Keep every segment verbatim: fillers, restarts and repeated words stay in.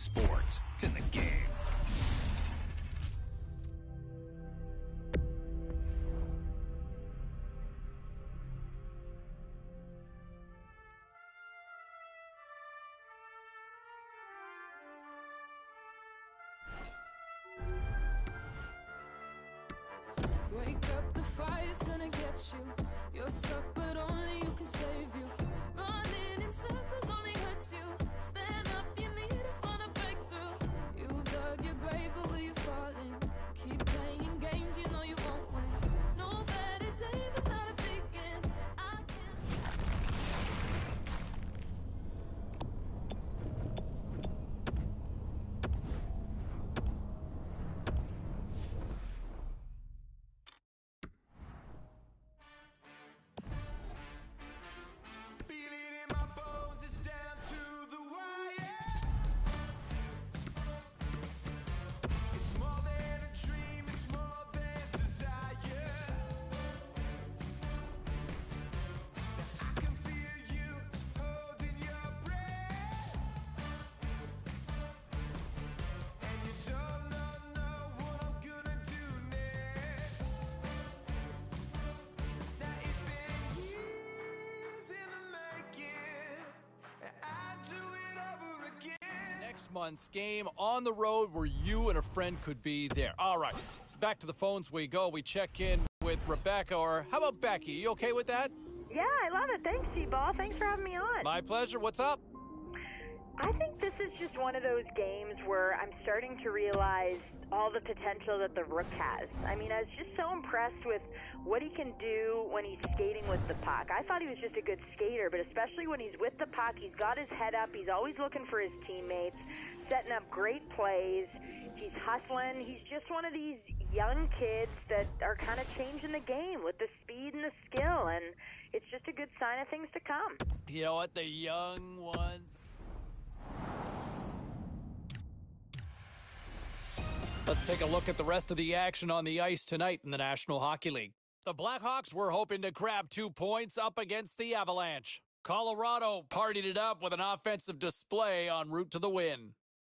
Sports, it's in the game. Wake up, the fire's gonna get you. You're stuck, but only you can save you. Running in circles only hurts you. Stand up, you need to find a breakthrough. You've dug your grave, but will you fall in? Keep playing games, you know you won't win. No better day than not a begin. I can't. Next month's game on the road where you and a friend could be there. All right, so back to the phones we go. We check in with Rebecca, or how about Becky? You okay with that? Yeah, I love it. Thanks, T-Ball. Thanks for having me on. My pleasure. What's up? I think this is just one of those games where I'm starting to realize all the potential that the Rook has. I mean, I was just so impressed with what he can do when he's skating with the puck. I thought he was just a good skater, but especially when he's with the puck, he's got his head up. He's always looking for his teammates, setting up great plays. He's hustling. He's just one of these young kids that are kind of changing the game with the speed and the skill, and it's just a good sign of things to come. You know what? The young ones. Let's take a look at the rest of the action on the ice tonight in the National Hockey League. The Blackhawks were hoping to grab two points up against the Avalanche. Colorado partied it up with an offensive display en route to the win.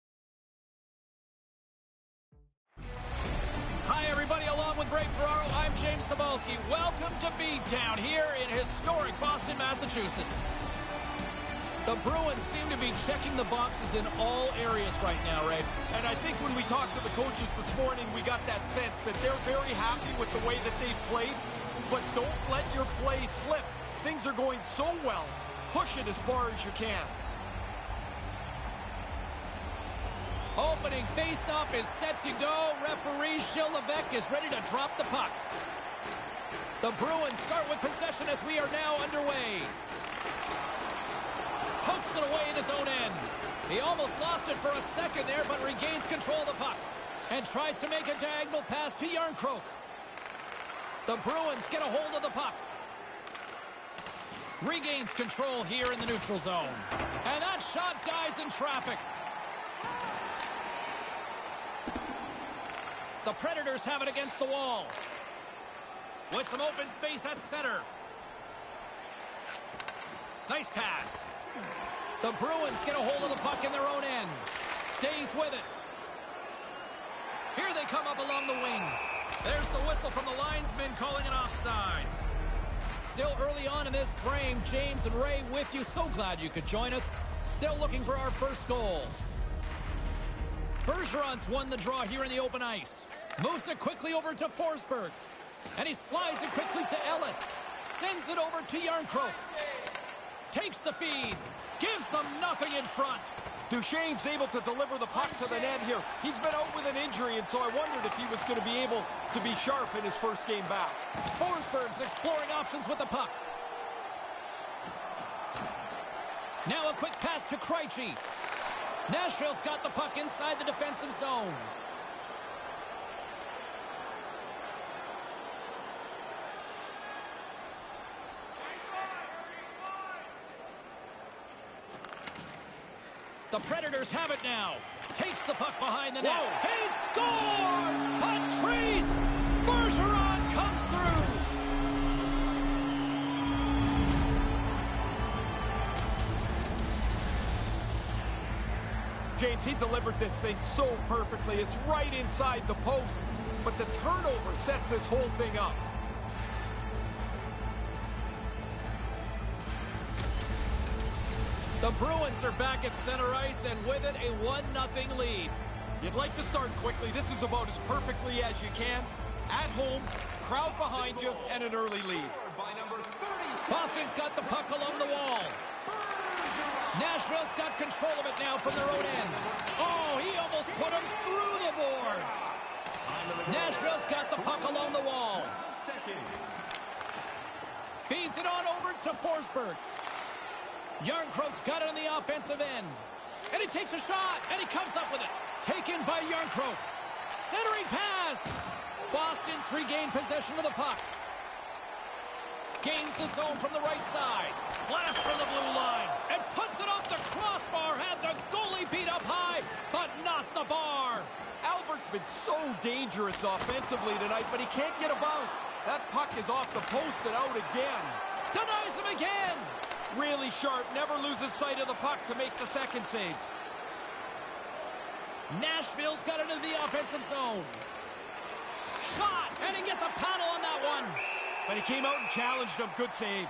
Hi, everybody. Along with Ray Ferraro, I'm James Cebulski. Welcome to B-Town here in historic Boston, Massachusetts. The Bruins seem to be checking the boxes in all areas right now, Ray. And I think when we talked to the coaches this morning, we got that sense that they're very happy with the way that they've played. But don't let your play slip. Things are going so well. Push it as far as you can. Opening face-off is set to go. Referee Gilles Levesque is ready to drop the puck. The Bruins start with possession as we are now underway. Pokes it away in his own end. He almost lost it for a second there, but regains control of the puck and tries to make a diagonal pass to Järnkrok. The Bruins get a hold of the puck. Regains control here in the neutral zone. And that shot dies in traffic. The Predators have it against the wall. With some open space at center. Nice pass. The Bruins get a hold of the puck in their own end. Stays with it. Here they come up along the wing. There's the whistle from the linesman calling an offside. Still early on in this frame, James and Ray with you. So glad you could join us. Still looking for our first goal. Bergeron's won the draw here in the open ice. Moves it quickly over to Forsberg. And he slides it quickly to Ellis. Sends it over to Järnkrok. Takes the feed. Gives them nothing in front. Duchesne's able to deliver the puck to the net here. He's been out with an injury, and so I wondered if he was going to be able to be sharp in his first game back. Forsberg's exploring options with the puck. Now a quick pass to Krejci. Nashville's got the puck inside the defensive zone. The Predators have it now. Takes the puck behind the net. Whoa. He scores! Patrice Bergeron comes through. James, he delivered this thing so perfectly. It's right inside the post, but the turnover sets this whole thing up. The Bruins are back at center ice, and with it, a one nothing lead. You'd like to start quickly. This is about as perfectly as you can. At home, crowd behind you, and an early lead. Boston's got the puck along the wall. Nashville's got control of it now from their own end. Oh, he almost put him through the boards. Nashville's got the puck along the wall. Feeds it on over to Forsberg. Järnkrok's got it on the offensive end. And he takes a shot, and he comes up with it. Taken by Järnkrok. Centering pass. Boston's regained possession of the puck. Gains the zone from the right side. Blast from the blue line. And puts it off the crossbar. Had the goalie beat up high, but not the bar. Albert's been so dangerous offensively tonight, but he can't get about. That puck is off the post and out again. Denies him again. Really sharp. Never loses sight of the puck to make the second save. Nashville's got it into the offensive zone. Shot, and he gets a paddle on that one. But he came out and challenged him. Good save.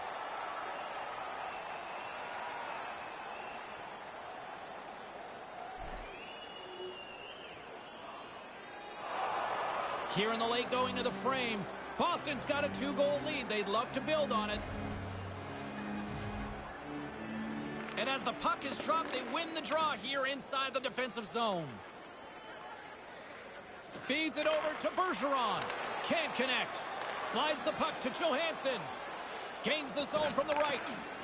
Here in the late going to the frame. Boston's got a two-goal lead. They'd love to build on it. And as the puck is dropped, they win the draw here inside the defensive zone. Feeds it over to Bergeron. Can't connect. Slides the puck to Johansson. Gains the zone from the right.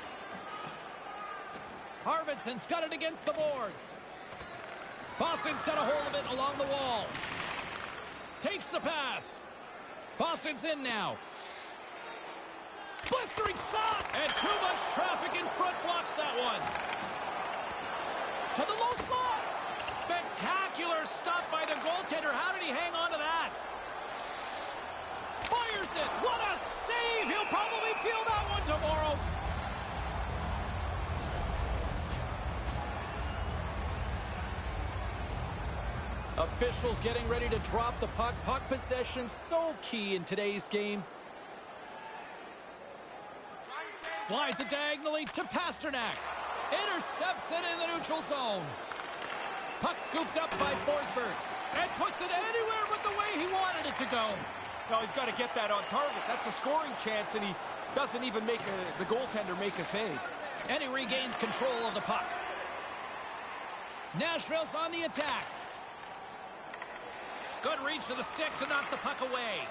Arvidsson's got it against the boards. Boston's got a hold of it along the wall. Takes the pass. Boston's in now. Blistering shot! And too much traffic in front blocks that one. To the low slot. Spectacular stop by the goaltender. How did he hang on to that? Fires it. What a save. He'll probably feel that one tomorrow. Officials getting ready to drop the puck. Puck possession so key in today's game. Slides it diagonally to Pastrnak. Intercepts it in the neutral zone. Puck scooped up by Forsberg. And puts it anywhere but the way he wanted it to go. No, he's got to get that on target. That's a scoring chance, and he doesn't even make a, the goaltender make a save. And he regains control of the puck. Nashville's on the attack. Good reach to the stick to knock the puck away.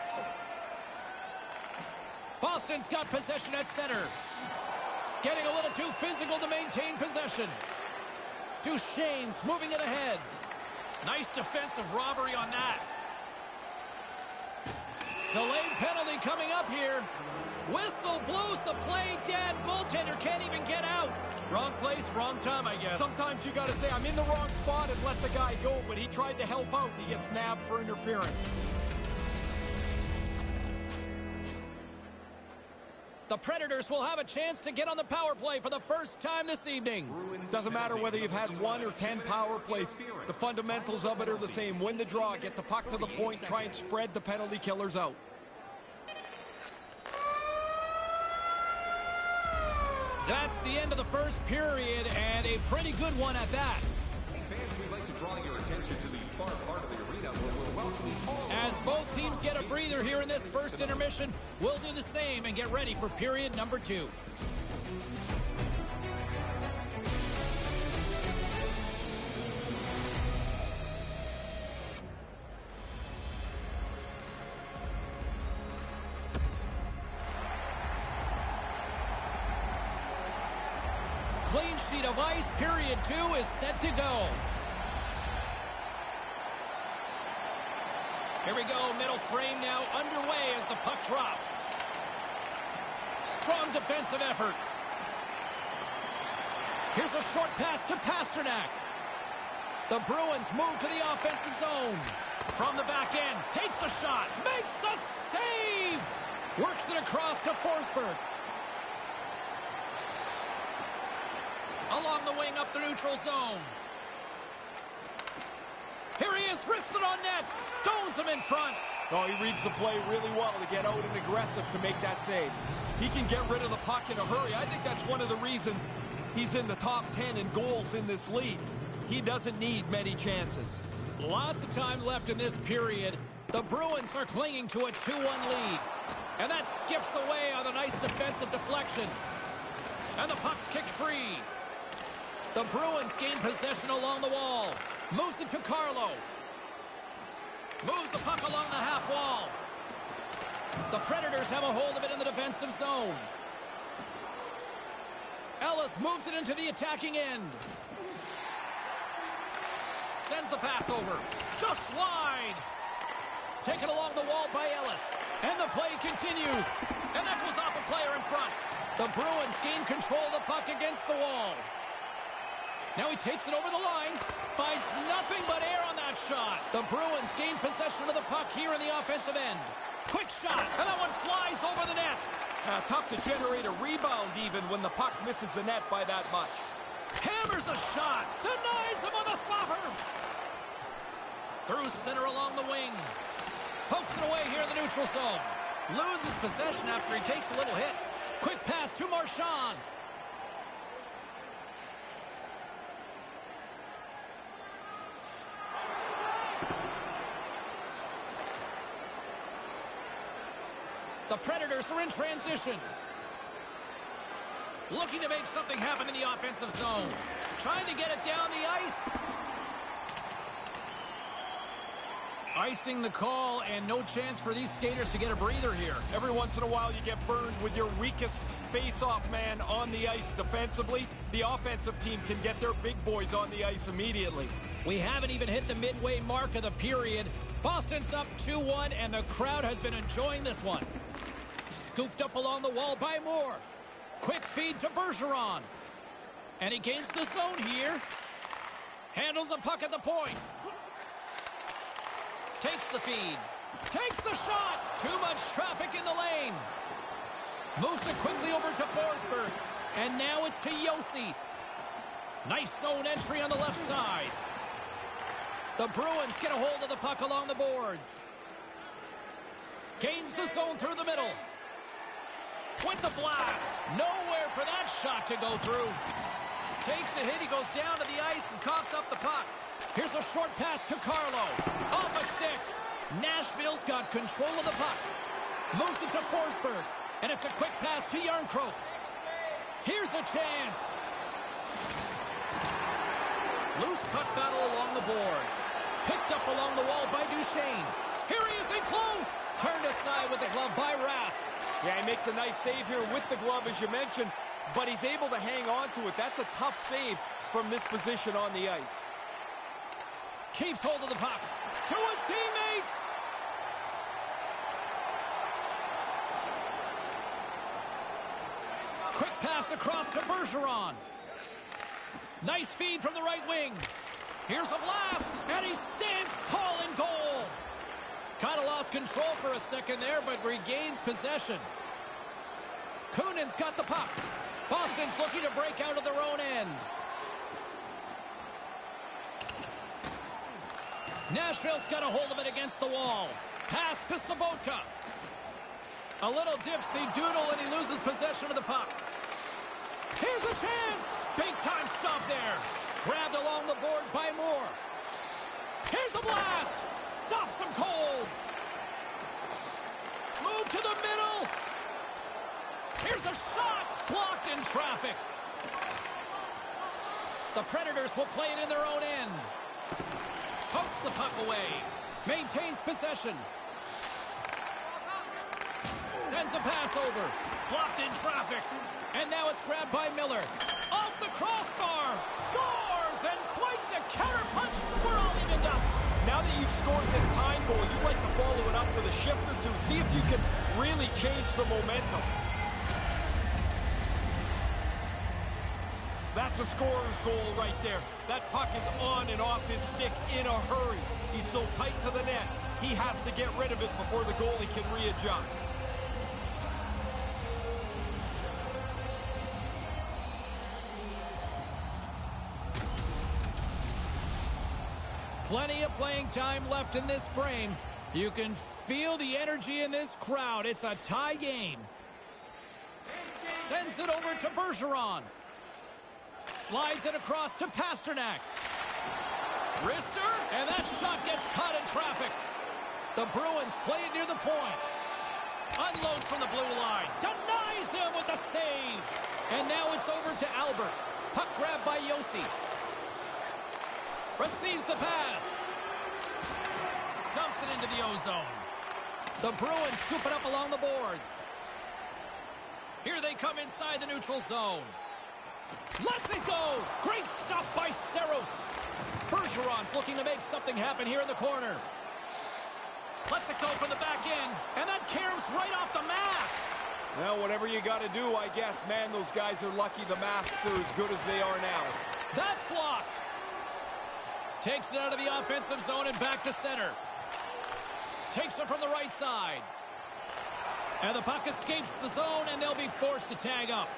Boston's got possession at center. Getting a little too physical to maintain possession. Duchesne's moving it ahead. Nice defensive robbery on that. Delayed penalty coming up here. Whistle blows the play dead. Goaltender can't even get out. Wrong place, wrong time, I guess. Sometimes you got to say, I'm in the wrong spot and let the guy go, but he tried to help out and he gets nabbed for interference. The Predators will have a chance to get on the power play for the first time this evening. Doesn't matter whether you've had one or ten power plays. The fundamentals of it are the same. Win the draw, get the puck to the point, try and spread the penalty killers out. That's the end of the first period, and a pretty good one at that. Fans, we'd like to draw your attention to the far part of the arena where we're welcoming all. As both teams get a breather here in this first intermission, we'll do the same and get ready for period number two. Clean sheet of ice, period two is set to go. Here we go, middle frame now underway as the puck drops. Strong defensive effort. Here's a short pass to Pastrnak. The Bruins move to the offensive zone. From the back end, takes the shot, makes the save! Works it across to Forsberg. Along the wing up the neutral zone. Drifts it on net. Stones him in front. Oh, he reads the play really well to get out and aggressive to make that save. He can get rid of the puck in a hurry. I think that's one of the reasons he's in the top ten in goals in this league. He doesn't need many chances. Lots of time left in this period. The Bruins are clinging to a two one lead. And that skips away on a nice defensive deflection. And the puck's kicked free. The Bruins gain possession along the wall. Moves it to Carlo. Moves the puck along the half wall. The Predators have a hold of it in the defensive zone. Ellis moves it into the attacking end. Sends the pass over. Just wide. Taken along the wall by Ellis. And the play continues. And that goes off a player in front. The Bruins gain control of the puck against the wall. Now he takes it over the line. Finds nothing but air on that shot. The Bruins gain possession of the puck here in the offensive end. Quick shot, and that one flies over the net. Uh, tough to generate a rebound even when the puck misses the net by that much. Hammers a shot. Denies him on the slapper. Through center along the wing. Pokes it away here in the neutral zone. Loses possession after he takes a little hit. Quick pass to Marchand. The Predators are in transition. Looking to make something happen in the offensive zone. Trying to get it down the ice. Icing the call, and no chance for these skaters to get a breather here. Every once in a while you get burned with your weakest face-off man on the ice defensively. The offensive team can get their big boys on the ice immediately. We haven't even hit the midway mark of the period. Boston's up two one, and the crowd has been enjoying this one. Scooped up along the wall by Moore. Quick feed to Bergeron. And he gains the zone here. Handles the puck at the point. Takes the feed. Takes the shot. Too much traffic in the lane. Moves it quickly over to Forsberg. And now it's to Yossi. Nice zone entry on the left side. The Bruins get a hold of the puck along the boards. Gains the zone through the middle. With the blast. Nowhere for that shot to go through. Takes a hit. He goes down to the ice and coughs up the puck. Here's a short pass to Carlo. Off a stick. Nashville's got control of the puck. Moves it to Forsberg. And it's a quick pass to Järnkrok. Here's a chance. Loose puck battle along the boards. Picked up along the wall by Duchesne. Here he is in close. Turned aside with the glove by Rask. Yeah, he makes a nice save here with the glove, as you mentioned, but he's able to hang on to it. That's a tough save from this position on the ice. Keeps hold of the puck. To his teammate. Quick pass across to Bergeron. Nice feed from the right wing. Here's a blast, and he stands tall in goal. Kind of lost control for a second there, but regains possession. Kunin's got the puck. Boston's looking to break out of their own end. Nashville's got a hold of it against the wall. Pass to Sobotka. A little dipsy doodle, and he loses possession of the puck. Here's a chance. Big-time stop there. Grabbed along the boards by Moore. Here's a blast. Stops him cold. Move to the middle. Here's a shot. Blocked in traffic. The Predators will play it in their own end. Pokes the puck away. Maintains possession. Sends a pass over. Blocked in traffic. And now it's grabbed by Miller. Off the crossbar. Scores! And quite the counter punch. We're all evened up. Now that you've scored this tying goal, you'd like to follow it up with a shift or two. See if you can really change the momentum. That's a scorer's goal right there. That puck is on and off his stick in a hurry. He's so tight to the net, he has to get rid of it before the goalie can readjust. Plenty of playing time left in this frame. You can feel the energy in this crowd. It's a tie game. Sends it over to Bergeron. Slides it across to Pasternak. Wrister, and that shot gets caught in traffic. The Bruins play it near the point. Unloads from the blue line. Denies him with a save. And now it's over to Albert. Puck grabbed by Yossi. Receives the pass. Dumps it into the O-zone. The Bruins scoop it up along the boards. Here they come inside the neutral zone. Lets it go. Great stop by Saros. Bergeron's looking to make something happen here in the corner. Lets it go from the back end. And that caroms right off the mask. Well, whatever you got to do, I guess. Man, those guys are lucky the masks are as good as they are now. That's blocked. Takes it out of the offensive zone and back to center. Takes it from the right side. And the puck escapes the zone, and they'll be forced to tag up.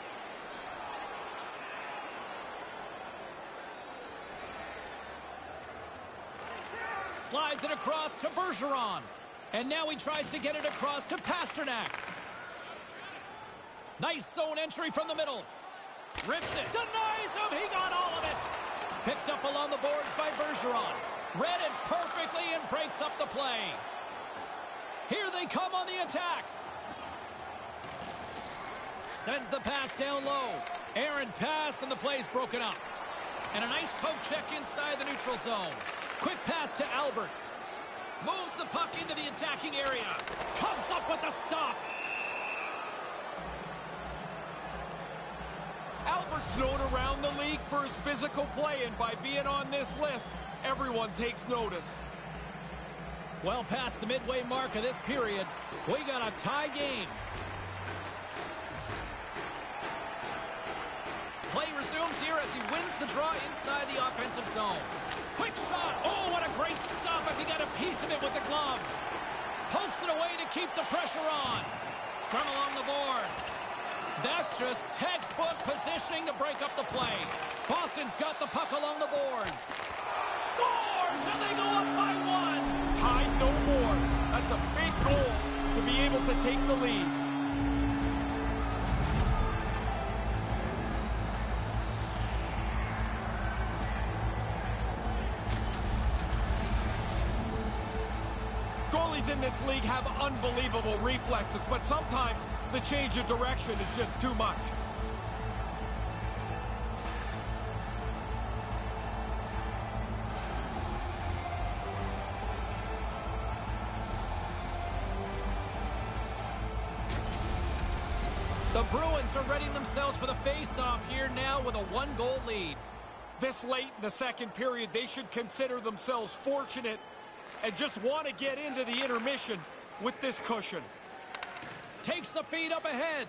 Slides it across to Bergeron. And now he tries to get it across to Pasternak. Nice zone entry from the middle. Rips it. Denies him. He got all of it. Picked up along the boards by Bergeron. Read it perfectly and breaks up the play. Here they come on the attack. Sends the pass down low. Errant pass, and the play's broken up. And a nice poke check inside the neutral zone. Quick pass to Albert. Moves the puck into the attacking area. Comes up with the stop. Albert's known around the league for his physical play, and by being on this list, everyone takes notice. Well past the midway mark of this period, we got a tie game. Play resumes here as he wins the draw inside the offensive zone. Quick shot. Oh, what a great stop as he got a piece of it with the glove. Pokes it away to keep the pressure on. Scrum along the boards. That's just textbook positioning to break up the play. Boston's got the puck along the boards. Scores, and they go up by one. Tied no more. That's a big goal to be able to take the lead. Goalies in this league have unbelievable reflexes, but sometimes the change of direction is just too much. The Bruins are readying themselves for the face-off here now with a one-goal lead. This late in the second period, they should consider themselves fortunate and just want to get into the intermission with this cushion. Takes the feed up ahead.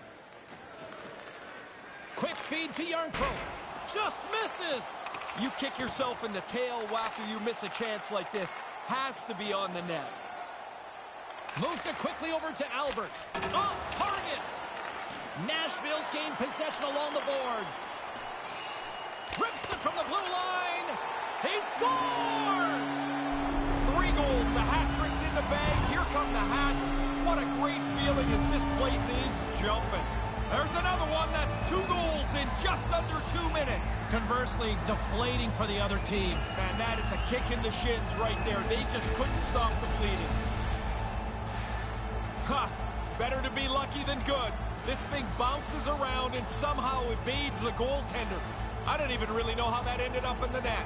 Quick feed to Yarncroke. Just misses. You kick yourself in the tail after you miss a chance like this. Has to be on the net. Moves it quickly over to Albert. Off target. Nashville's gained possession along the boards. Rips it from the blue line. He scores! Three goals, the hat trick's in the bag. Here come the hats. What a great feeling as this place is jumping. There's another one that's two goals in just under two minutes. Conversely, deflating for the other team. Man, that is a kick in the shins right there. They just couldn't stop the bleeding. Ha! Better to be lucky than good. This thing bounces around and somehow evades the goaltender. I don't even really know how that ended up in the net.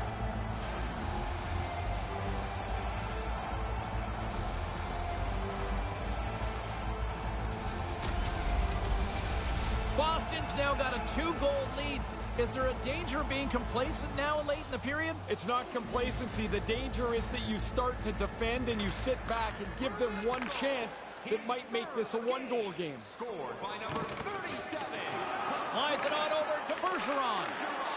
Boston's now got a two-goal lead. Is there a danger of being complacent now late in the period? It's not complacency. The danger is that you start to defend and you sit back and give them one chance that might make this a one-goal game. Scored by number thirty-seven. Slides it on over to Bergeron.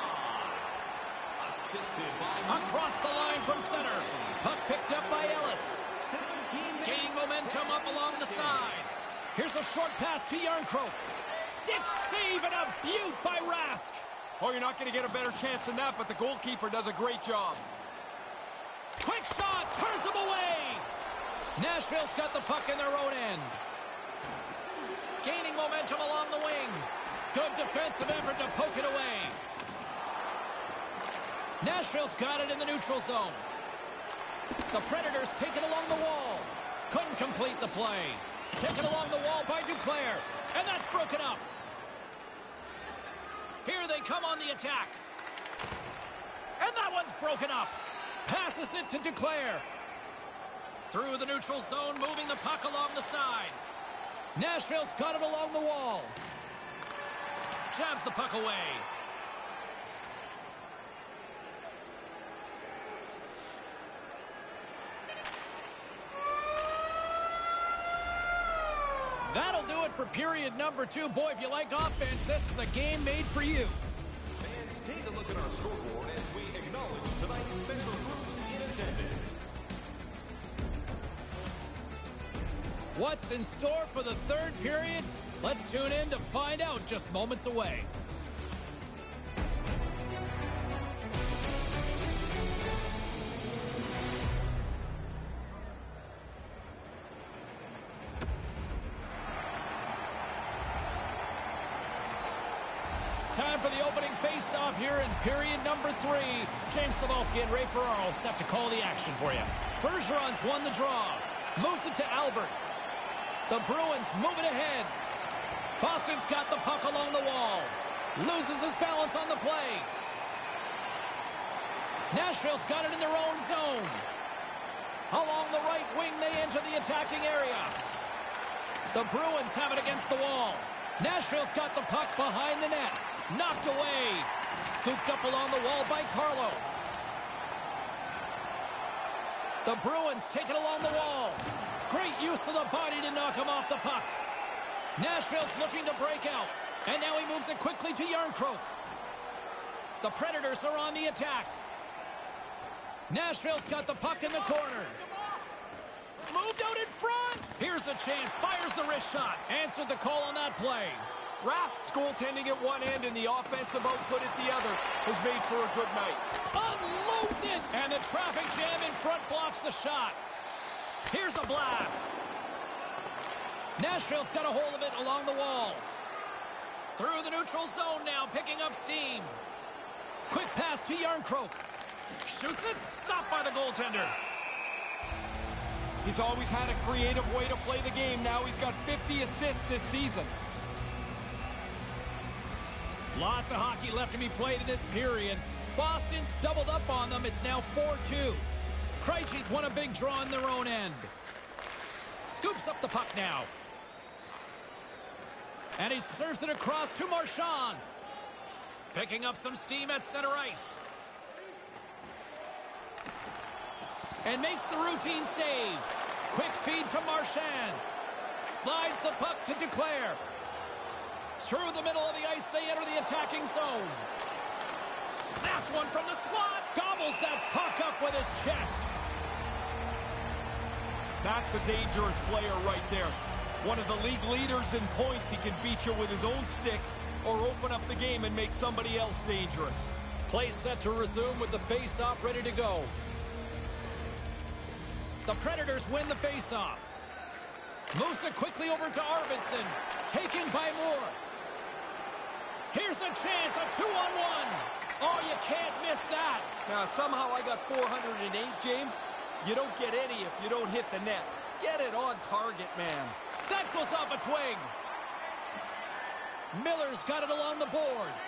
Assisted by Across the line from center. Puck picked up by Ellis. Gaining momentum up along the side. Here's a short pass to Yarncroke. Stick save and a beaut by Rask. Oh, you're not going to get a better chance than that, but the goalkeeper does a great job. Quick Quick shot, turns him away. Nashville's got the puck in their own end. Gaining momentum along the wing. Good defensive effort to poke it away. Nashville's got it in the neutral zone. The Predators take it along the wall. Couldn't complete the play. Taken along the wall by Duclair. And that's broken up. Here they come on the attack. And that one's broken up. Passes it to Duclair. Through the neutral zone, moving the puck along the side. Nashville's got it along the wall. Jabs the puck away. That'll do it for period number two. Boy, if you like offense, this is a game made for you. Fans, take a look at our scoreboard as we acknowledge tonight's special groups in attendance. What's in store for the third period? Let's tune in to find out just moments away. Time for the opening face-off here in period number three. James Cybulski and Ray Ferraro set to call the action for you. Bergeron's won the draw. Moves it to Albert. The Bruins move it ahead. Boston's got the puck along the wall. Loses his balance on the play. Nashville's got it in their own zone. Along the right wing, they enter the attacking area. The Bruins have it against the wall. Nashville's got the puck behind the net. Knocked away. Scooped up along the wall by Carlo. The Bruins take it along the wall. Great use of the body to knock him off the puck. Nashville's looking to break out. And now he moves it quickly to Järnkrok. The Predators are on the attack. Nashville's got the puck in the corner. Moved out in front. Here's a chance. Fires the wrist shot. Answered the call on that play. Rask's goaltending at one end and the offensive output at the other has made for a good night. Unloads it. And the traffic jam in front blocks the shot. Here's a blast. Nashville's got a hold of it along the wall. Through the neutral zone now, picking up steam. Quick pass to Järnkrok. Shoots it. Stopped by the goaltender. He's always had a creative way to play the game. Now he's got fifty assists this season. Lots of hockey left to be played in this period. Boston's doubled up on them. It's now four two. Krejci's won a big draw in their own end. Scoops up the puck now. And he serves it across to Marchand. Picking up some steam at center ice. And makes the routine save. Quick feed to Marchand. Slides the puck to Duclair. Through the middle of the ice, they enter the attacking zone. Snaps one from the slot. Gobbles that puck up with his chest. That's a dangerous player right there. One of the league leaders in points. He can beat you with his own stick or open up the game and make somebody else dangerous. Play set to resume with the face-off ready to go. The Predators win the face-off. Moves it quickly over to Arvidsson. Taken by Moore. Here's a chance, a two-on-one. Oh, you can't miss that. Now, somehow I got four hundred eight, James. You don't get any if you don't hit the net. Get it on target, man. That goes off a twig. Miller's got it along the boards.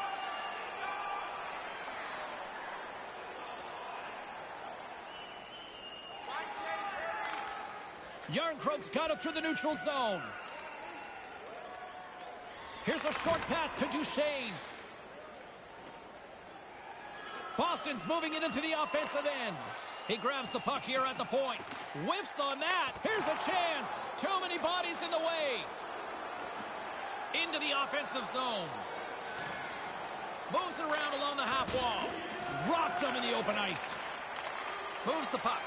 Järnkrok's got it through the neutral zone. Here's a short pass to Duchesne. Boston's moving it into the offensive end. He grabs the puck here at the point. Whiffs on that. Here's a chance. Too many bodies in the way. Into the offensive zone. Moves it around along the half wall. Rocked him in the open ice. Moves the puck.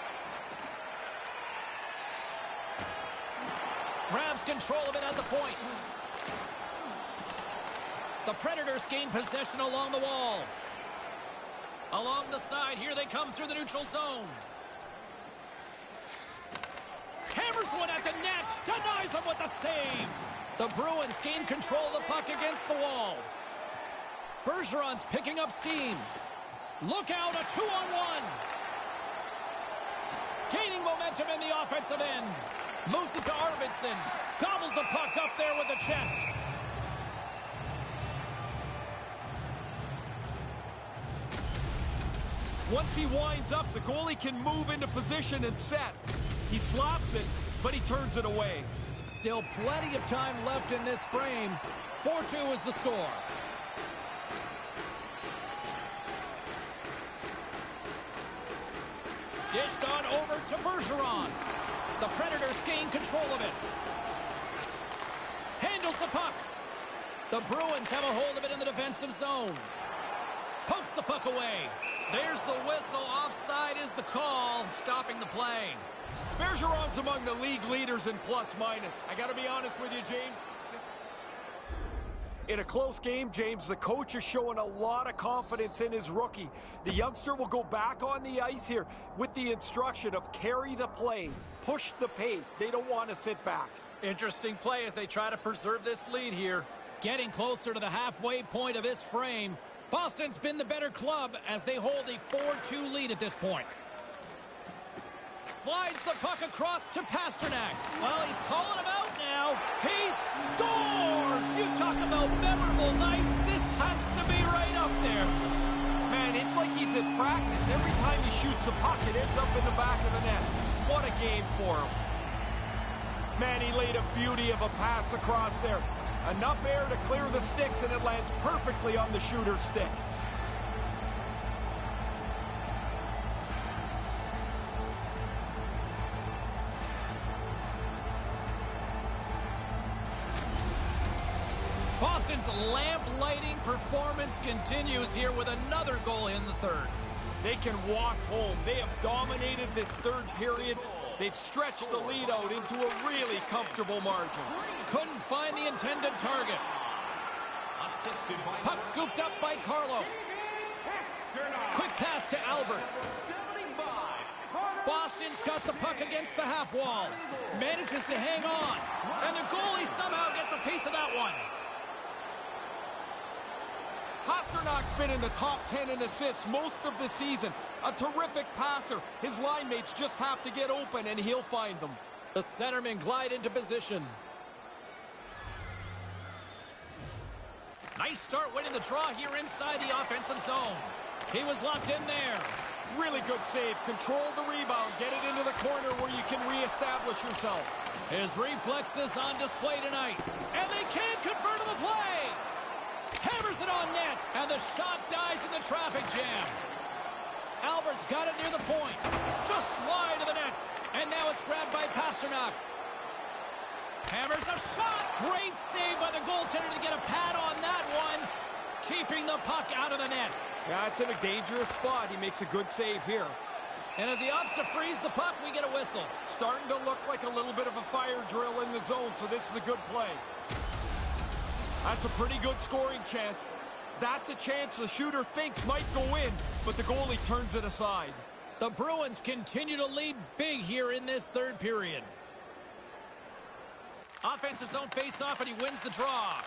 Grabs control of it at the point. The Predators gain possession along the wall. Along the side, here they come through the neutral zone. him with the save. The Bruins gain control of the puck against the wall. Bergeron's picking up steam. Look out, a two-on-one. Gaining momentum in the offensive end. Moves it to Arvidsson. Gobbles the puck up there with the chest. Once he winds up, the goalie can move into position and set. He slaps it, but he turns it away. Still plenty of time left in this frame. four two is the score. Dished on over to Bergeron. The Predators gain control of it. Handles the puck. The Bruins have a hold of it in the defensive zone. Pokes the puck away. There's the whistle. Offside is the call, stopping the play. Bergeron's among the league leaders in plus-minus. I got to be honest with you, James. In a close game, James, the coach is showing a lot of confidence in his rookie. The youngster will go back on the ice here with the instruction of carry the play, push the pace. They don't want to sit back. Interesting play as they try to preserve this lead here. Getting closer to the halfway point of this frame. Boston's been the better club as they hold a four two lead at this point. Slides the puck across to Pastrnak. Well, he's calling him out now. He scores! You talk about memorable nights. This has to be right up there. Man, it's like he's in practice. Every time he shoots the puck, it ends up in the back of the net. What a game for him. Man, he laid a beauty of a pass across there. Enough air to clear the sticks, and it lands perfectly on the shooter's stick. Boston's lamp-lighting performance continues here with another goal in the third. They can walk home. They have dominated this third period. They've stretched the lead out into a really comfortable margin. Couldn't find the intended target. Puck scooped up by Carlo. Quick pass to Albert. Boston's got the puck against the half wall. Manages to hang on. And the goalie somehow gets a piece of that one. Pasternak's been in the top ten in assists most of the season. A terrific passer. His line mates just have to get open, and he'll find them. The centermen glide into position. Nice start winning the draw here inside the offensive zone. He was locked in there. Really good save. Control the rebound. Get it into the corner where you can reestablish yourself. His reflexes on display tonight. And they can't convert on the play. Hammers it on net. And the shot dies in the traffic jam. Albert's got it near the point. Just wide of the net. And now it's grabbed by Pastrnak. Hammers a shot. Great save by the goaltender to get a pad on that one. Keeping the puck out of the net. Yeah, it's in a dangerous spot. He makes a good save here. And as he opts to freeze the puck, we get a whistle. Starting to look like a little bit of a fire drill in the zone, so this is a good play. That's a pretty good scoring chance. That's a chance the shooter thinks might go in, but the goalie turns it aside. The Bruins continue to lead big here in this third period. Offensive zone face-off, and he wins the draw.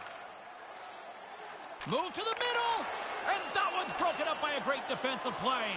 Move to the middle, and that one's broken up by a great defensive play.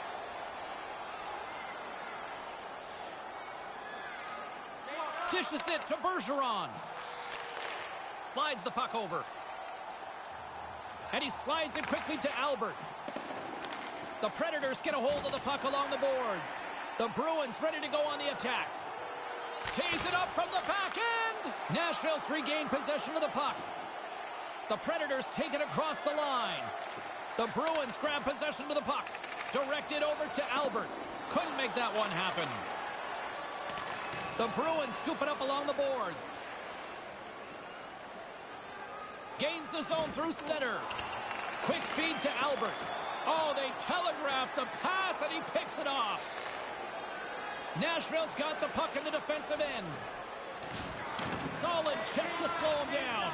Dishes it to Bergeron. Slides the puck over. And he slides it quickly to Albert. The Predators get a hold of the puck along the boards. The Bruins ready to go on the attack. Tees it up from the back end. Nashville's regained possession of the puck. The Predators take it across the line. The Bruins grab possession of the puck. Directed over to Albert. Couldn't make that one happen. The Bruins scoop it up along the boards. Gains the zone through center. Quick feed to Albert. Oh, they telegraphed the pass, and he picks it off. Nashville's got the puck in the defensive end. Solid check to slow him down.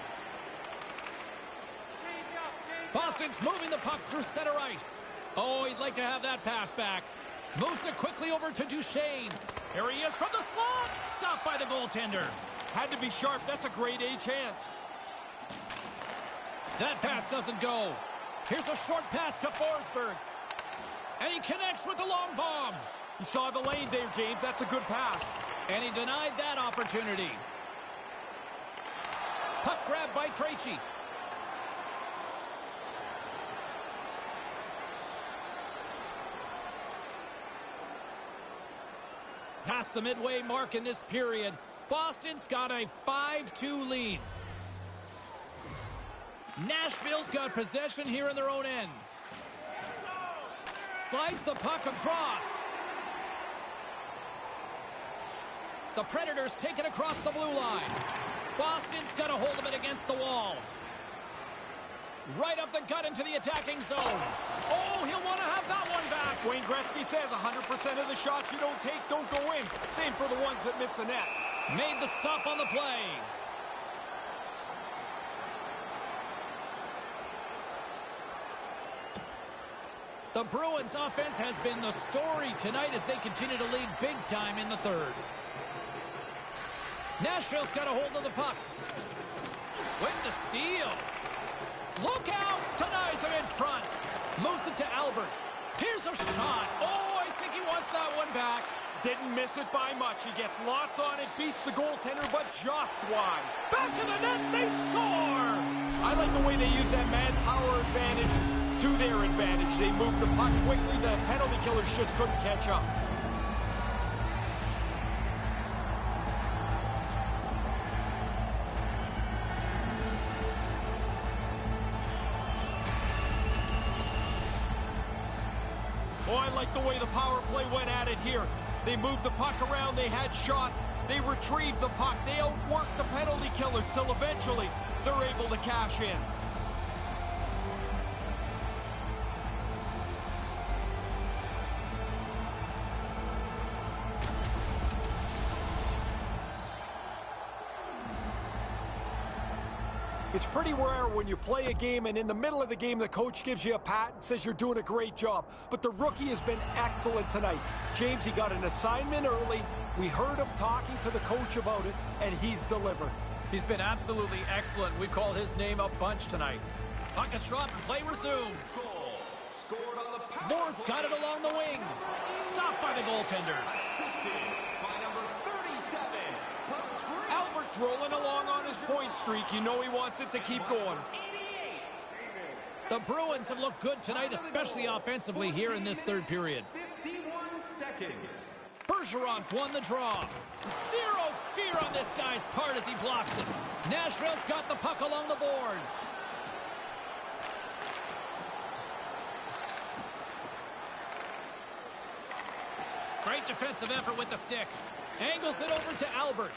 Boston's moving the puck through center ice. Oh, he'd like to have that pass back. Moves it quickly over to Duchesne. Here he is from the slot. Stopped by the goaltender. Had to be sharp. That's a grade A chance. That pass doesn't go. Here's a short pass to Forsberg. And he connects with the long bomb. He saw the lane there, James. That's a good pass. And he denied that opportunity. Puck grab by Krejci. Past the midway mark in this period, Boston's got a five two lead. Nashville's got possession here in their own end. Slides the puck across. The Predators take it across the blue line. Boston's got a hold of it against the wall. Right up the gut into the attacking zone. Oh, he'll want to have that one back. Wayne Gretzky says one hundred percent of the shots you don't take don't go in. Same for the ones that miss the net. Made the stop on the play. The Bruins offense has been the story tonight as they continue to lead big time in the third. Nashville's got a hold of the puck. With the steal. Look out! Denies him in front. Moves it to Albert. Here's a shot. Oh, I think he wants that one back. Didn't miss it by much. He gets lots on it, beats the goaltender, but just wide. Back of the net, they score! I like the way they use that manpower advantage to their advantage. They moved the puck quickly. The penalty killers just couldn't catch up. Oh, I like the way the power play went at it here. They moved the puck around. They had shots. They retrieved the puck. They outworked the penalty killers till eventually they're able to cash in. It's pretty rare when you play a game and in the middle of the game the coach gives you a pat and says you're doing a great job. But the rookie has been excellent tonight. James, he got an assignment early. We heard him talking to the coach about it, and he's delivered. He's been absolutely excellent. We've called his name a bunch tonight. Puck is dropped and play resumes. Goal. Scored on the power Morse got it along the wing. Stopped by the goaltender. Assisted by number thirty-seven. Patrick Albert's rolling along on his point streak. You know he wants it to keep going. eighty-eight. The Bruins have looked good tonight, especially offensively here in this third period. fifty-one seconds. Bergeron's won the draw. Zero fear on this guy's part as he blocks it. Nashville's got the puck along the boards. Great defensive effort with the stick. Angles it over to Albert.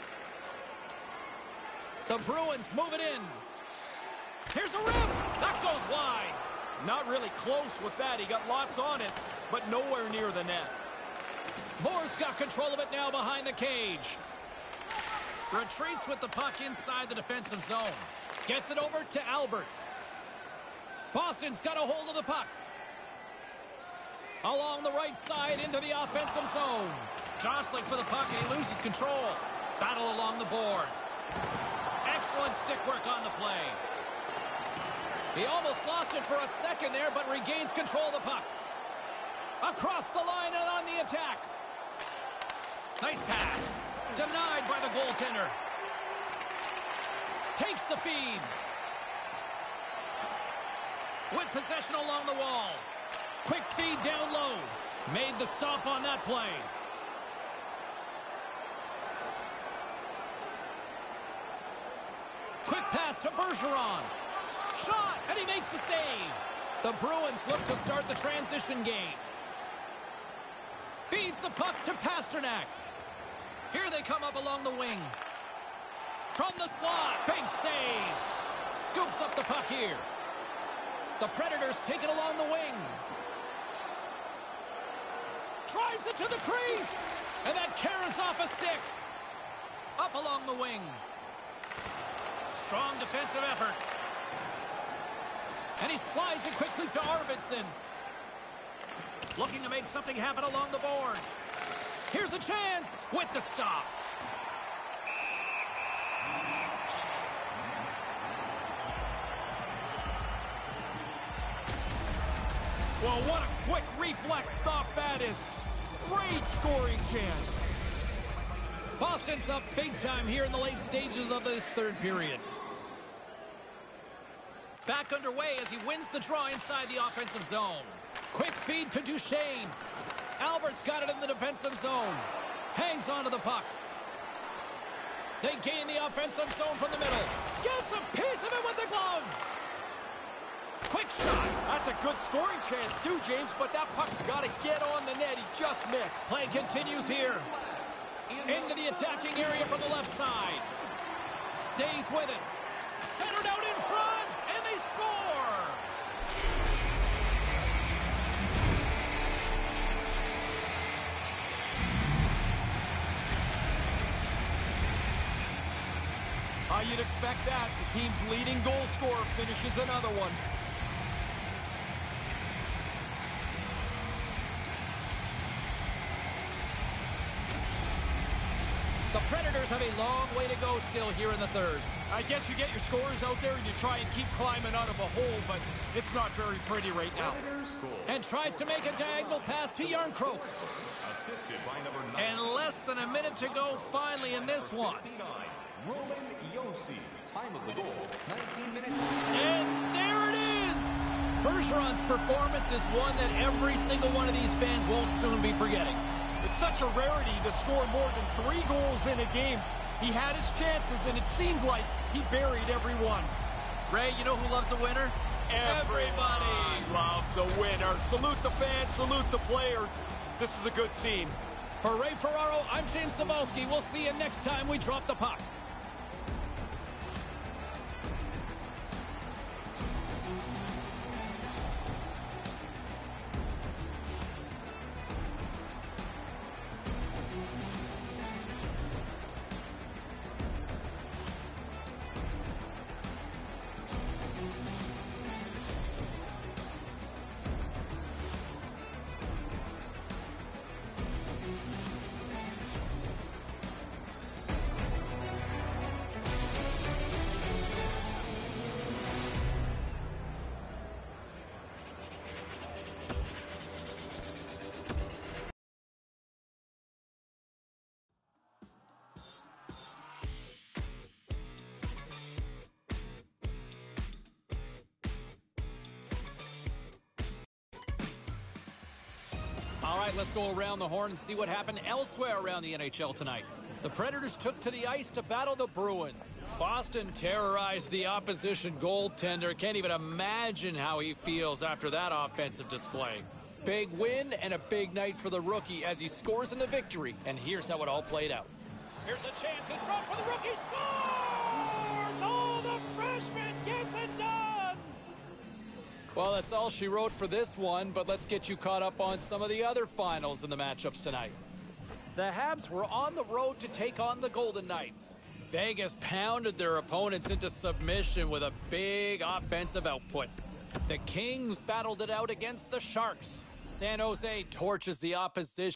The Bruins move it in. Here's a rip. That goes wide. Not really close with that. He got lots on it, but nowhere near the net. Moore's got control of it now behind the cage. Retreats with the puck inside the defensive zone. Gets it over to Albert. Boston's got a hold of the puck. Along the right side into the offensive zone. Jostling for the puck and he loses control. Battle along the boards. Excellent stick work on the play. He almost lost it for a second there, but regains control of the puck. Across the line and on the attack. Nice pass. Denied by the goaltender. Takes the feed. With possession along the wall. Quick feed down low. Made the stop on that play. Quick pass to Bergeron. Shot, and he makes the save. The Bruins look to start the transition game. Feeds the puck to Pasternak. Here they come up along the wing. From the slot, big save. Scoops up the puck here. The Predators take it along the wing. Drives it to the crease. And that carries off a stick. Up along the wing. Strong defensive effort. And he slides it quickly to Arvidsson. Looking to make something happen along the boards. Here's a chance with the stop. Well, what a quick reflex stop that is. Great scoring chance. Boston's up big time here in the late stages of this third period. Back underway as he wins the draw inside the offensive zone. Quick feed to Duchesne. Albert's got it in the defensive zone. Hangs onto the puck. They gain the offensive zone from the middle. Gets a piece of it with the glove. Quick shot. That's a good scoring chance too, James, but that puck's got to get on the net. He just missed. Play continues here. Into the attacking area from the left side. Stays with it. Centered out in front, and they score! Uh, you'd expect that. The team's leading goal scorer finishes another one. The Predators have a long way to go still here in the third. I guess you get your scorers out there and you try and keep climbing out of a hole, but it's not very pretty right now. And tries to make a diagonal pass to Yarncroke. Assisted by number nine. And less than a minute to go finally in this one. Roman Josi. Time of the goal, nineteen minutes. And there it is! Bergeron's performance is one that every single one of these fans won't soon be forgetting. It's such a rarity to score more than three goals in a game. He had his chances, and it seemed like he buried every one. Ray, you know who loves a winner? Everybody loves a winner. Salute the fans, salute the players. This is a good scene. For Ray Ferraro, I'm James Cybulski. We'll see you next time we drop the puck. All right, let's go around the horn and see what happened elsewhere around the N H L tonight. The Predators took to the ice to battle the Bruins. Boston terrorized the opposition goaltender. Can't even imagine how he feels after that offensive display. Big win and a big night for the rookie as he scores in the victory. And here's how it all played out. Here's a chance in front for the rookie. Scores! Oh, the freshman gets it done! Well, that's all she wrote for this one, but let's get you caught up on some of the other finals in the matchups tonight. The Habs were on the road to take on the Golden Knights. Vegas pounded their opponents into submission with a big offensive output. The Kings battled it out against the Sharks. San Jose torches the opposition.